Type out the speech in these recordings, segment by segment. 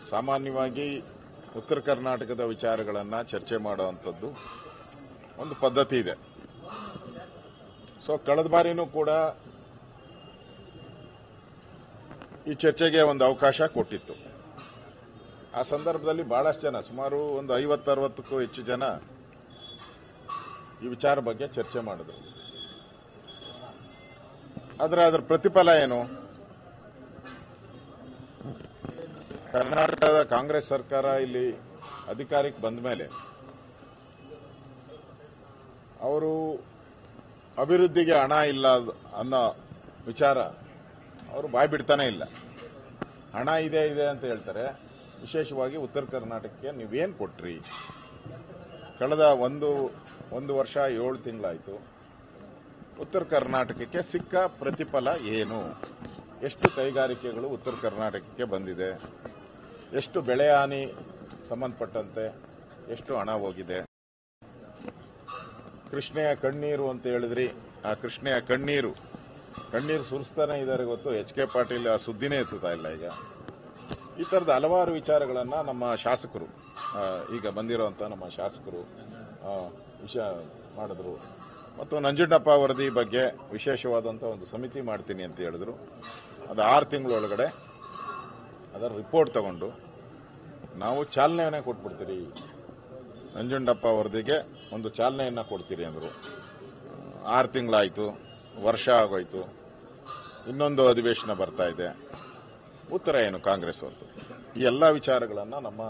ಸಾಮಾನ್ಯವಾಗಿ ಉತ್ತರ ಕರ್ನಾಟಕದ ವಿಚಾರಗಳನ್ನು ಚರ್ಚೆ ಮಾಡುವಂಥದ್ದು ಒಂದು ಪದ್ಧತಿ ಇದೆ. ಸೊ ಕಳೆದ ಬಾರಿನೂ ಕೂಡ ಈ ಚರ್ಚೆಗೆ ಒಂದು ಅವಕಾಶ ಕೊಟ್ಟಿತ್ತು. ಆ ಸಂದರ್ಭದಲ್ಲಿ ಬಹಳಷ್ಟು ಜನ, ಸುಮಾರು ಒಂದು 50-60ಕ್ಕೂ ಹೆಚ್ಚು ಜನ ಈ ವಿಚಾರ ಬಗ್ಗೆ ಚರ್ಚೆ ಮಾಡಿದ್ರು. ಆದರೆ ಅದರ ಪ್ರತಿಫಲ ಏನು? ಕರ್ನಾಟಕದ ಕಾಂಗ್ರೆಸ್ ಸರ್ಕಾರ ಇಲ್ಲಿ ಅಧಿಕಾರಕ್ಕೆ ಬಂದ ಮೇಲೆ ಅವರು ಅಭಿವೃದ್ಧಿಗೆ ಹಣ ಇಲ್ಲ ಅನ್ನೋ ವಿಚಾರ ಅವರು ಬಾಯ್ ಬಿಡ್ತಾನೆ ಇಲ್ಲ. ಹಣ ಇದೆ ಅಂತ ಹೇಳ್ತಾರೆ. ವಿಶೇಷವಾಗಿ ಉತ್ತರ ಕರ್ನಾಟಕಕ್ಕೆ ನೀವೇನು ಕೊಟ್ರಿ? ಕಳೆದ ಒಂದು ವರ್ಷ 7 ತಿಂಗಳಾಯಿತು. ಉತ್ತರ ಕರ್ನಾಟಕಕ್ಕೆ ಸಿಕ್ಕ ಪ್ರತಿಫಲ ಏನು? ಎಷ್ಟು ಕೈಗಾರಿಕೆಗಳು ಉತ್ತರ ಕರ್ನಾಟಕಕ್ಕೆ ಬಂದಿದೆ? ಎಷ್ಟು ಬೆಳೆ ಹಾನಿ ಸಂಬಂಧಪಟ್ಟಂತೆ ಎಷ್ಟು ಹಣ ಹೋಗಿದೆ? ಕೃಷ್ಣೆಯ ಕಣ್ಣೀರು ಅಂತ ಹೇಳಿದ್ರಿ. ಆ ಕೃಷ್ಣೆಯ ಕಣ್ಣೀರು ಸುರಿಸ್ತಾನೆ ಇದ್ದಾರೆ ಗೊತ್ತು. HK ಪಾಟೀಲ್ ಆ ಸುದ್ದಿನೇ ಎತ್ತುತ್ತಾ ಇಲ್ಲ. ಈಗ ಈ ತರದ ಹಲವಾರು ವಿಚಾರಗಳನ್ನ ನಮ್ಮ ಶಾಸಕರು, ಈಗ ಬಂದಿರುವಂತಹ ನಮ್ಮ ಶಾಸಕರು ವಿಷಯ ಮಾಡಿದ್ರು. ಮತ್ತು ನಂಜುಂಡಪ್ಪ ವರದಿ ಬಗ್ಗೆ ವಿಶೇಷವಾದಂತಹ ಒಂದು ಸಮಿತಿ ಮಾಡ್ತೀನಿ ಅಂತ ಹೇಳಿದ್ರು. ಅದು 6 ತಿಂಗಳೊಳಗಡೆ ಅದರ ರಿಪೋರ್ಟ್ ತಗೊಂಡು ನಾವು ಚಾಲನೆಯನ್ನೇ ಕೊಟ್ಬಿಡ್ತೀರಿ, ನಂಜುಂಡಪ್ಪ ವರದಿಗೆ ಒಂದು ಚಾಲನೆಯನ್ನ ಕೊಡ್ತೀರಿ ಅಂದರು. 6 ತಿಂಗಳಾಯಿತು, ವರ್ಷ ಆಗೋಯ್ತು, ಇನ್ನೊಂದು ಅಧಿವೇಶನ ಬರ್ತಾ ಇದೆ. ಉತ್ತರ ಏನು ಕಾಂಗ್ರೆಸ್ ಹೊರತು? ಈ ಎಲ್ಲ ವಿಚಾರಗಳನ್ನು ನಮ್ಮ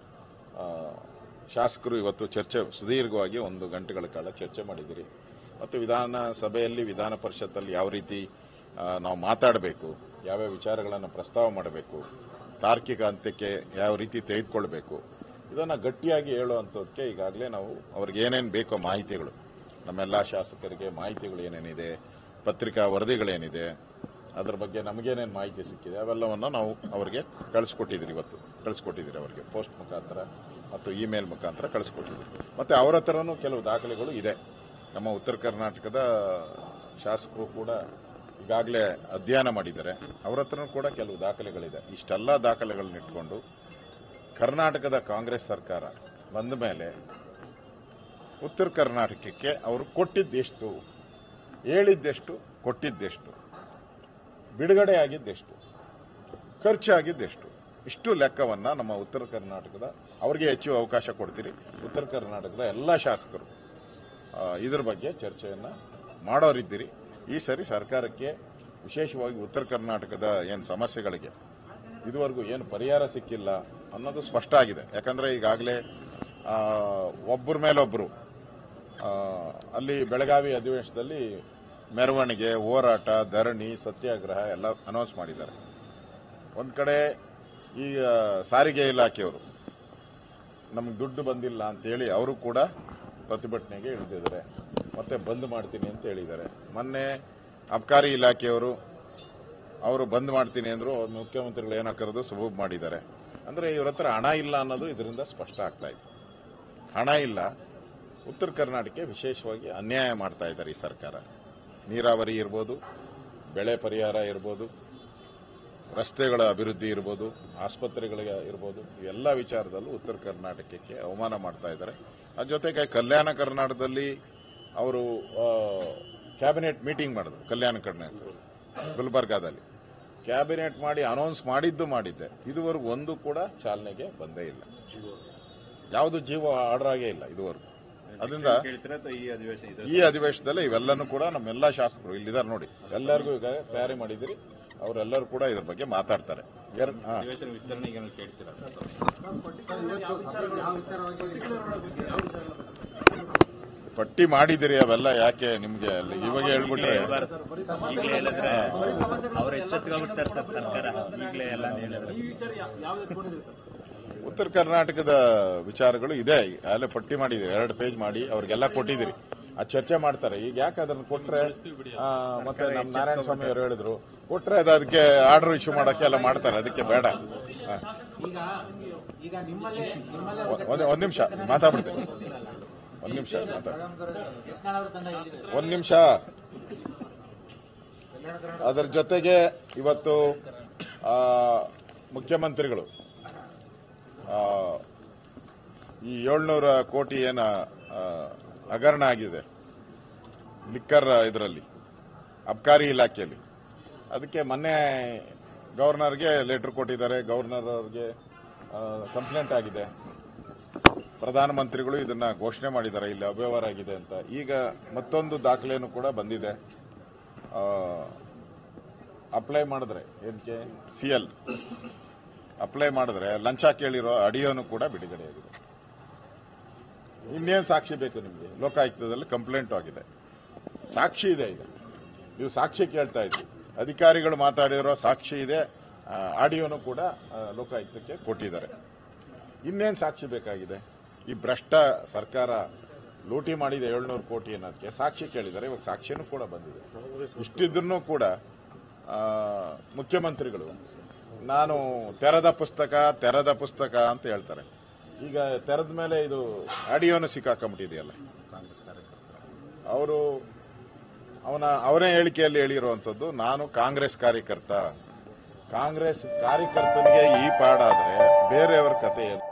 ಶಾಸಕರು ಇವತ್ತು ಚರ್ಚೆ ಸುದೀರ್ಘವಾಗಿ 1 ಗಂಟೆಗಳ ಕಾಲ ಚರ್ಚೆ ಮಾಡಿದಿರಿ. ಮತ್ತು ವಿಧಾನಸಭೆಯಲ್ಲಿ, ವಿಧಾನ ಪರಿಷತ್ತಲ್ಲಿ ಯಾವ ರೀತಿ ನಾವು ಮಾತಾಡಬೇಕು, ಯಾವ್ಯಾವ ವಿಚಾರಗಳನ್ನು ಪ್ರಸ್ತಾವ ಮಾಡಬೇಕು, ತಾರ್ಕಿಕ ಅಂತ್ಯಕ್ಕೆ ಯಾವ ರೀತಿ ತೆಗೆದುಕೊಳ್ಬೇಕು, ಇದನ್ನು ಗಟ್ಟಿಯಾಗಿ ಹೇಳುವಂಥದ್ದಕ್ಕೆ ಈಗಾಗಲೇ ನಾವು ಅವ್ರಿಗೆ ಏನೇನು ಬೇಕೋ ಮಾಹಿತಿಗಳು, ನಮ್ಮೆಲ್ಲ ಶಾಸಕರಿಗೆ ಮಾಹಿತಿಗಳು ಏನೇನಿದೆ, ಪತ್ರಿಕಾ ವರದಿಗಳೇನಿದೆ, ಅದರ ಬಗ್ಗೆ ನಮಗೇನೇನು ಮಾಹಿತಿ ಸಿಕ್ಕಿದೆ ಅವೆಲ್ಲವನ್ನು ನಾವು ಅವರಿಗೆ ಕಳಿಸ್ಕೊಟ್ಟಿದ್ದೀರಿ. ಇವತ್ತು ಕಳಿಸ್ಕೊಟ್ಟಿದ್ದೀರಿ ಅವರಿಗೆ ಪೋಸ್ಟ್ ಮುಖಾಂತರ ಮತ್ತು ಇಮೇಲ್ ಮುಖಾಂತರ ಕಳಿಸ್ಕೊಟ್ಟಿದ್ದೀರಿ. ಮತ್ತು ಅವರ ಹತ್ರನೂ ಕೆಲವು ದಾಖಲೆಗಳು ಇದೆ. ನಮ್ಮ ಉತ್ತರ ಕರ್ನಾಟಕದ ಶಾಸಕರು ಕೂಡ ಈಗಾಗಲೇ ಅಧ್ಯಯನ ಮಾಡಿದ್ದಾರೆ. ಅವರ ಹತ್ರನೂ ಕೂಡ ಕೆಲವು ದಾಖಲೆಗಳಿದೆ. ಇಷ್ಟೆಲ್ಲ ದಾಖಲೆಗಳನ್ನ ಇಟ್ಕೊಂಡು ಕರ್ನಾಟಕದ ಕಾಂಗ್ರೆಸ್ ಸರ್ಕಾರ ಬಂದ ಮೇಲೆ ಉತ್ತರ ಕರ್ನಾಟಕಕ್ಕೆ ಅವರು ಕೊಟ್ಟಿದ್ದೆಷ್ಟು, ಹೇಳಿದ್ದೆಷ್ಟು, ಕೊಟ್ಟಿದ್ದೆಷ್ಟು, ಬಿಡುಗಡೆ ಆಗಿದ್ದೆಷ್ಟು, ಖರ್ಚಾಗಿದ್ದೆಷ್ಟು, ಇಷ್ಟು ಲೆಕ್ಕವನ್ನ ನಮ್ಮ ಉತ್ತರ ಕರ್ನಾಟಕದ ಅವರಿಗೆ ಹೆಚ್ಚು ಅವಕಾಶ ಕೊಡ್ತೀರಿ. ಉತ್ತರ ಕರ್ನಾಟಕದ ಎಲ್ಲ ಶಾಸಕರು ಇದರ ಬಗ್ಗೆ ಚರ್ಚೆಯನ್ನ ಮಾಡೋರಿದ್ದೀರಿ. ಈ ಸರಿ ಸರ್ಕಾರಕ್ಕೆ ವಿಶೇಷವಾಗಿ ಉತ್ತರ ಕರ್ನಾಟಕದ ಏನು ಸಮಸ್ಯೆಗಳಿಗೆ ಇದುವರೆಗೂ ಏನು ಪರಿಹಾರ ಸಿಕ್ಕಿಲ್ಲ ಅನ್ನೋದು ಸ್ಪಷ್ಟ ಆಗಿದೆ. ಯಾಕಂದ್ರೆ ಈಗಾಗಲೇ ಒಬ್ಬರ ಮೇಲೊಬ್ಬರು ಅಲ್ಲಿ ಬೆಳಗಾವಿ ಅಧಿವೇಶನದಲ್ಲಿ ಮೆರವಣಿಗೆ, ಹೋರಾಟ, ಧರಣಿ, ಸತ್ಯಾಗ್ರಹ ಎಲ್ಲ ಅನೌನ್ಸ್ ಮಾಡಿದ್ದಾರೆ. ಒಂದು ಕಡೆ ಈ ಸಾರಿಗೆ ಇಲಾಖೆಯವರು ನಮಗೆ ದುಡ್ಡು ಬಂದಿಲ್ಲ ಅಂತೇಳಿ ಅವರು ಕೂಡ ಪ್ರತಿಭಟನೆಗೆ ಇಳಿದಿದ್ದಾರೆ. ಮತ್ತೆ ಬಂದ್ ಮಾಡ್ತೀನಿ ಅಂತ ಹೇಳಿದ್ದಾರೆ. ಮೊನ್ನೆ ಅಬಕಾರಿ ಇಲಾಖೆಯವರು ಅವರು ಬಂದ್ ಮಾಡ್ತೀನಿ ಅಂದ್ರು. ಅವ್ರ ಮುಖ್ಯಮಂತ್ರಿಗಳು ಏನೋ ಕರೆದು ಸಬೂಬ್ ಮಾಡಿದ್ದಾರೆ. ಅಂದ್ರೆ ಇವ್ರ ಹತ್ರ ಹಣ ಇಲ್ಲ ಅನ್ನೋದು ಇದರಿಂದ ಸ್ಪಷ್ಟ ಆಗ್ತಾ ಇದೆ. ಹಣ ಇಲ್ಲ. ಉತ್ತರ ಕರ್ನಾಟಕಕ್ಕೆ ವಿಶೇಷವಾಗಿ ಅನ್ಯಾಯ ಮಾಡ್ತಾ ಇದ್ದಾರೆ ಈ ಸರ್ಕಾರ. ನೀರಾವರಿ ಇರ್ಬೋದು, ಬೆಳೆ ಪರಿಹಾರ ಇರ್ಬೋದು, ರಸ್ತೆಗಳ ಅಭಿವೃದ್ಧಿ ಇರ್ಬೋದು, ಆಸ್ಪತ್ರೆಗಳಿಗೆ ಇರ್ಬೋದು, ಇವೆಲ್ಲ ವಿಚಾರದಲ್ಲೂ ಉತ್ತರ ಕರ್ನಾಟಕಕ್ಕೆ ಅವಮಾನ ಮಾಡ್ತಾ ಇದ್ದಾರೆ. ಅದ್ರ ಜೊತೆಗೆ ಕಲ್ಯಾಣ ಕರ್ನಾಟಕದಲ್ಲಿ ಅವರು ಕ್ಯಾಬಿನೆಟ್ ಮೀಟಿಂಗ್ ಮಾಡಿದ್ರು. ಕಲ್ಯಾಣ ಕರ್ನಾಟಕ ಗುಲ್ಬರ್ಗಾದಲ್ಲಿ ಕ್ಯಾಬಿನೆಟ್ ಮಾಡಿ ಅನೌನ್ಸ್ ಮಾಡಿದ್ದೆ. ಇದುವರೆಗೂ ಒಂದು ಕೂಡ ಚಾಲನೆಗೆ ಬಂದೇ ಇಲ್ಲ. ಯಾವುದು ಜೀವ ಆರ್ಡರ್ ಆಗೇ ಇಲ್ಲ ಇದುವರೆಗೂ. ಅದರಿಂದ ಈ ಅಧಿವೇಶನದಲ್ಲಿ ಇವೆಲ್ಲನೂ ಕೂಡ ನಮ್ಮೆಲ್ಲ ಶಾಸಕರು ಇಲ್ಲಿದ್ದಾರೆ ನೋಡಿ, ಎಲ್ಲರಿಗೂ ಈಗ ತಯಾರಿ ಮಾಡಿದಿರಿ. ಅವರೆಲ್ಲರೂ ಕೂಡ ಇದ್ರ ಬಗ್ಗೆ ಮಾತಾಡ್ತಾರೆ. ಪಟ್ಟಿ ಮಾಡಿದಿರಿ, ಅವೆಲ್ಲ ಯಾಕೆ ನಿಮ್ಗೆ ಇವಾಗ ಹೇಳ್ಬಿಟ್ರೆ ಉತ್ತರ ಕರ್ನಾಟಕದ ವಿಚಾರಗಳು ಇದೆ. ಅಲ್ಲೇ ಪಟ್ಟಿ ಮಾಡಿದಿರಿ, 2 ಪೇಜ್ ಮಾಡಿ ಅವ್ರಿಗೆಲ್ಲ ಕೊಟ್ಟಿದ್ದೀರಿ. ಆ ಚರ್ಚೆ ಮಾಡ್ತಾರೆ. ಈಗ ಯಾಕೆ ಅದನ್ನು ಕೊಟ್ರೆ ಮತ್ತೆ ನಮ್ಮ ನಾರಾಯಣ ಸ್ವಾಮಿ ಅವರು ಹೇಳಿದ್ರು ಕೊಟ್ರೆ ಅದಕ್ಕೆ ಆರ್ಡರ್ ಇಶ್ಯೂ ಮಾಡಕ್ಕೆ ಎಲ್ಲ ಮಾಡ್ತಾರೆ. ಅದಕ್ಕೆ ಬೇಡ. ಒಂದ್ ನಿಮಿಷ ಮಾತಾಡ್ಬಿಡ್ತೇನೆ. ಒಂದ್ ನಿಮಿಷ. ಅದರ ಜೊತೆಗೆ ಇವತ್ತು ಮುಖ್ಯಮಂತ್ರಿಗಳು ಈ 700 ಕೋಟಿ ಏನ ಹಗರಣ ಆಗಿದೆ ಲಿಕ್ಕರ್ ಇದರಲ್ಲಿ ಅಬ್ಕಾರಿ ಇಲಾಖೆಯಲ್ಲಿ, ಅದಕ್ಕೆ ಮೊನ್ನೆ ಗವರ್ನರ್ಗೆ ಲೆಟರ್ ಕೊಟ್ಟಿದ್ದಾರೆ. ಗವರ್ನರ್ ಅವರಿಗೆ ಕಂಪ್ಲೇಂಟ್ ಆಗಿದೆ. ಪ್ರಧಾನಮಂತ್ರಿಗಳು ಇದನ್ನ ಘೋಷಣೆ ಮಾಡಿದ್ದಾರೆ, ಇಲ್ಲಿ ಅವ್ಯವಹಾರ ಆಗಿದೆ ಅಂತ. ಈಗ ಮತ್ತೊಂದು ದಾಖಲೆಯನ್ನು ಕೂಡ ಬಂದಿದೆ. ಅಪ್ಲೈ ಮಾಡಿದ್ರೆ ಏನಕ್ಕೆ ಸಿಎಲ್ ಅಪ್ಲೈ ಮಾಡಿದ್ರೆ ಲಂಚ ಕೇಳಿರೋ ಆಡಿಯೋನು ಕೂಡ ಬಿಡುಗಡೆಯಾಗಿದೆ. ಇನ್ನೇನು ಸಾಕ್ಷಿ ಬೇಕು ನಿಮಗೆ? ಲೋಕಾಯುಕ್ತದಲ್ಲಿ ಕಂಪ್ಲೇಂಟ್ ಆಗಿದೆ, ಸಾಕ್ಷಿ ಇದೆ. ಈಗ ನೀವು ಸಾಕ್ಷಿ ಕೇಳ್ತಾ ಇದ್ರಿ, ಅಧಿಕಾರಿಗಳು ಮಾತಾಡಿರೋ ಸಾಕ್ಷಿ ಇದೆ, ಆಡಿಯೋನು ಕೂಡ ಲೋಕಾಯುಕ್ತಕ್ಕೆ ಕೊಟ್ಟಿದ್ದಾರೆ. ಇನ್ನೇನು ಸಾಕ್ಷಿ ಬೇಕಾಗಿದೆ? ಈ ಭ್ರಷ್ಟ ಸರ್ಕಾರ ಲೂಟಿ ಮಾಡಿದೆ 700 ಕೋಟಿ ಅನ್ನೋದಕ್ಕೆ ಸಾಕ್ಷಿ ಕೇಳಿದ್ದಾರೆ. ಇವಾಗ ಸಾಕ್ಷಿನೂ ಕೂಡ ಬಂದಿದೆ. ಇಷ್ಟಿದ್ದನ್ನು ಕೂಡ ಮುಖ್ಯಮಂತ್ರಿಗಳು ನಾನು ತೆರೆದ ಪುಸ್ತಕ ಅಂತ ಹೇಳ್ತಾರೆ. ಈಗ ತೆರೆದ ಮೇಲೆ ಇದು ಆಡಿಯೋನು ಸಿಕ್ಕಾಕೊಂಡ್ಬಿಟ್ಟಿದೆಯಲ್ಲ. ಕಾಂಗ್ರೆಸ್ ಕಾರ್ಯಕರ್ತರು ಅವನೇ ಹೇಳಿಕೆಯಲ್ಲಿ ಹೇಳಿರುವಂತದ್ದು, ನಾನು ಕಾಂಗ್ರೆಸ್ ಕಾರ್ಯಕರ್ತನಿಗೆ ಈ ಪಾಡಾದ್ರೆ ಬೇರೆಯವರ ಕತೆ ಏನು?